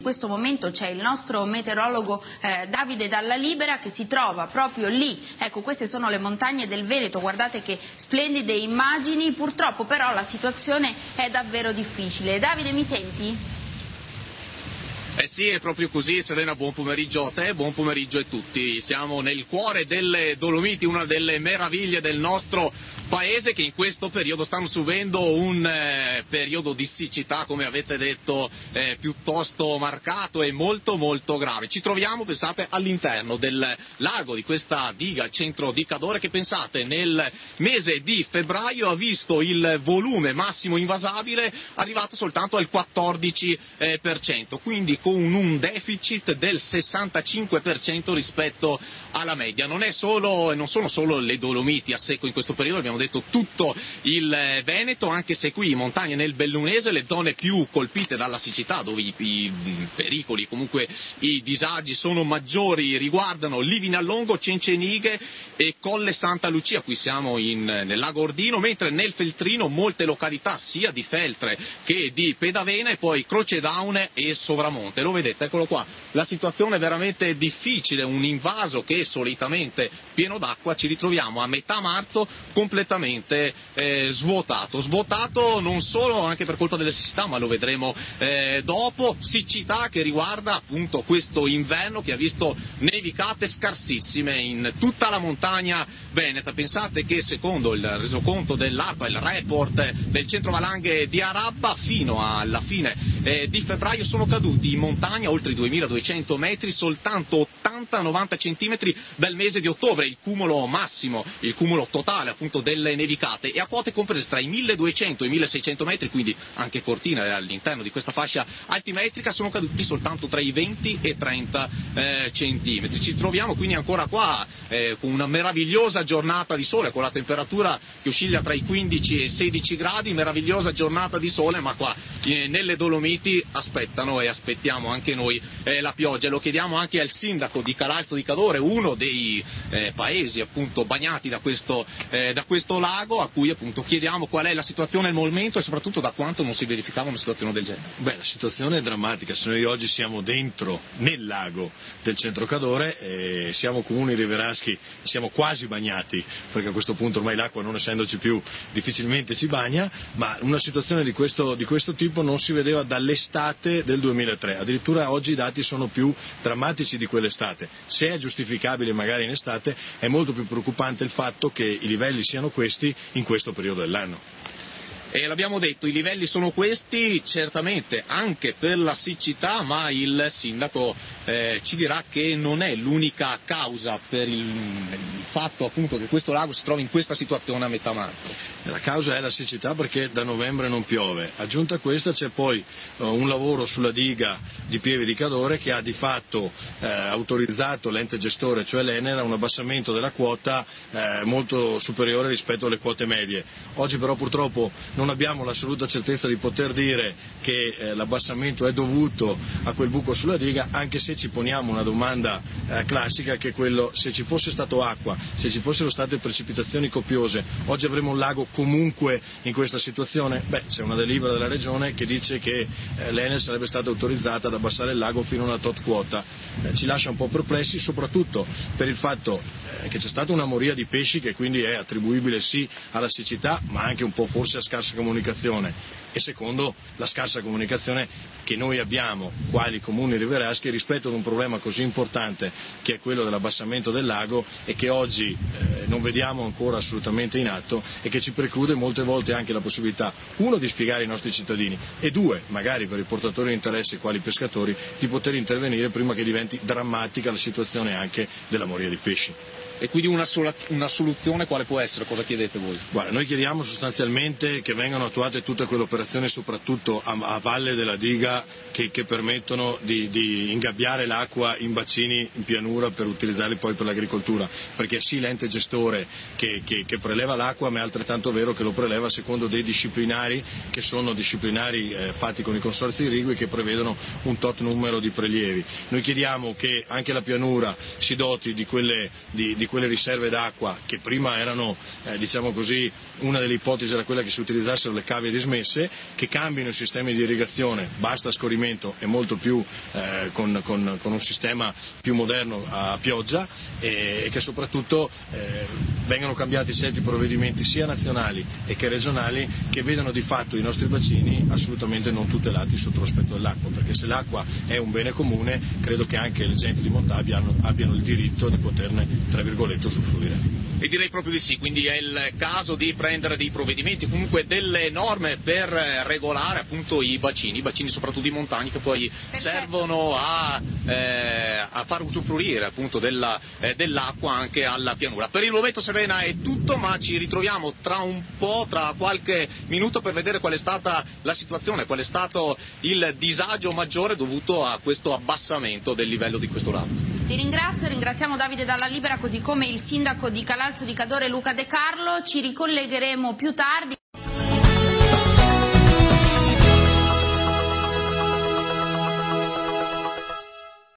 questo momento c'è il nostro meteorologo Davide Dalla Libera che si trova proprio lì. Ecco, queste sono le montagne del Veneto, guardate che splendide immagini, purtroppo però la situazione è davvero difficile. Davide, mi senti? Eh sì, è proprio così. Serena, buon pomeriggio a te, buon pomeriggio a tutti. Siamo nel cuore delle Dolomiti, una delle meraviglie del nostro paese, che in questo periodo stanno subendo un periodo di siccità, come avete detto, piuttosto marcato e molto molto grave. Ci troviamo, pensate, all'interno del lago di questa diga, il centro di Cadore, che pensate nel mese di febbraio ha visto il volume massimo invasabile arrivato soltanto al 14%, quindi con un deficit del 65% rispetto alla media. Non sono solo le Dolomiti a secco in questo periodo, abbiamo detto tutto il Veneto, anche se qui in montagna nel Bellunese le zone più colpite dalla siccità, dove i pericoli, comunque i disagi sono maggiori, riguardano Livinallongo, Cencenighe e Colle Santa Lucia. Qui siamo nel lago Ordino, mentre nel Feltrino molte località sia di Feltre che di Pedavena, e poi Croce d'Aune e Sovramonte. Lo vedete, eccolo qua, la situazione è veramente difficile, un invaso che solitamente pieno d'acqua, ci ritroviamo a metà marzo completamente svuotato non solo anche per colpa delle siccità, ma lo vedremo dopo, siccità che riguarda appunto questo inverno che ha visto nevicate scarsissime in tutta la montagna veneta. Pensate che secondo il resoconto dell'ARPA, il report del centro valanghe di Arabba, fino alla fine di febbraio sono caduti in montagna oltre i 2200 metri soltanto 80-90 centimetri dal mese di ottobre, il cumulo massimo, il cumulo totale appunto delle nevicate, e a quote comprese tra i 1200 e i 1600 metri, quindi anche Cortina è all'interno di questa fascia altimetrica, sono caduti soltanto tra i 20 e 30 centimetri. Ci troviamo quindi ancora qua con una meravigliosa giornata di sole, con la temperatura che oscilla tra i 15 e i 16 gradi, meravigliosa giornata di sole, ma qua nelle Dolomiti aspettano e aspettiamo anche noi la pioggia. Lo chiediamo anche al sindaco di Calalzo di Cadore, uno dei paesi appunto bagnati da questo lago, a cui appunto chiediamo qual è la situazione al momento e soprattutto da quanto non si verificava una situazione del genere. Beh, la situazione è drammatica. Se noi oggi siamo dentro nel lago del centro Cadore, siamo comuni riveraschi, siamo quasi bagnati, perché a questo punto ormai l'acqua, non essendoci più, difficilmente ci bagna, ma una situazione di questo tipo non si vedeva dall'estate del 2003. Addirittura oggi i dati sono più drammatici di quell'estate. Se è giustificabile magari in estate, è molto più preoccupante il fatto che i livelli siano questi in questo periodo dell'anno. E l'abbiamo detto, i livelli sono questi, certamente anche per la siccità, ma il sindaco ci dirà che non è l'unica causa per il fatto appunto che questo lago si trovi in questa situazione a metà marzo. La causa è la siccità, perché da novembre non piove. Aggiunta a questa c'è poi un lavoro sulla diga di Pieve di Cadore che ha di fatto autorizzato l'ente gestore, cioè l'Enel, a un abbassamento della quota molto superiore rispetto alle quote medie. Oggi però purtroppo non abbiamo l'assoluta certezza di poter dire che l'abbassamento è dovuto a quel buco sulla diga, anche se ci poniamo una domanda classica, che è quello: se ci fosse stato acqua, se ci fossero state precipitazioni copiose, oggi avremo un lago comunque in questa situazione? Beh, c'è una delibera della regione che dice che l'Enel sarebbe stata autorizzata ad abbassare il lago fino a una tot quota. Ci lascia un po' perplessi, soprattutto per il fatto che c'è stata una moria di pesci, che quindi è attribuibile sì alla siccità, ma anche un po' forse a scarsa comunicazione, e secondo la scarsa comunicazione che noi abbiamo quali comuni riveraschi rispetto ad un problema così importante che è quello dell'abbassamento del lago, e che oggi non vediamo ancora assolutamente in atto, e che ci preclude molte volte anche la possibilità, uno, di spiegare ai nostri cittadini, e due, magari per i portatori di interesse quali pescatori, di poter intervenire prima che diventi drammatica la situazione anche della moria di pesci. E quindi una soluzione quale può essere? Cosa chiedete voi? Guarda, noi chiediamo sostanzialmente che vengano attuate tutte quelle operazioni, soprattutto a valle della diga, che permettono di ingabbiare l'acqua in bacini in pianura per utilizzarli poi per l'agricoltura, perché sì, l'ente gestore che preleva l'acqua, ma è altrettanto vero che lo preleva secondo dei disciplinari che sono disciplinari fatti con i consorzi irrigui, che prevedono un tot numero di prelievi. Noi chiediamo che anche la pianura si doti di di quelle riserve d'acqua che prima erano, diciamo così, una delle ipotesi era quella che si utilizzassero le cave dismesse, che cambino i sistemi di irrigazione, basta scorrimento e molto più con un sistema più moderno a pioggia, e che soprattutto vengano cambiati certi provvedimenti sia nazionali e che regionali, che vedano di fatto i nostri bacini assolutamente non tutelati sotto l'aspetto dell'acqua, perché se l'acqua è un bene comune credo che anche le genti di Montà abbiano il diritto di poterne, tra virgolette, usufruire. E direi proprio di sì, quindi è il caso di prendere dei provvedimenti, comunque delle norme per regolare appunto i bacini soprattutto di montagna, che poi servono a far usufruire appunto dell'acqua anche alla pianura. Per il momento, Serena, è tutto, ma ci ritroviamo tra un po', tra qualche minuto, per vedere qual è stata la situazione, qual è stato il disagio maggiore dovuto a questo abbassamento del livello di questo lago. Ti ringraziamo Davide Dalla Libera, così come il sindaco di Calalzo di Cadore Luca De Carlo. Ci ricollegheremo più tardi.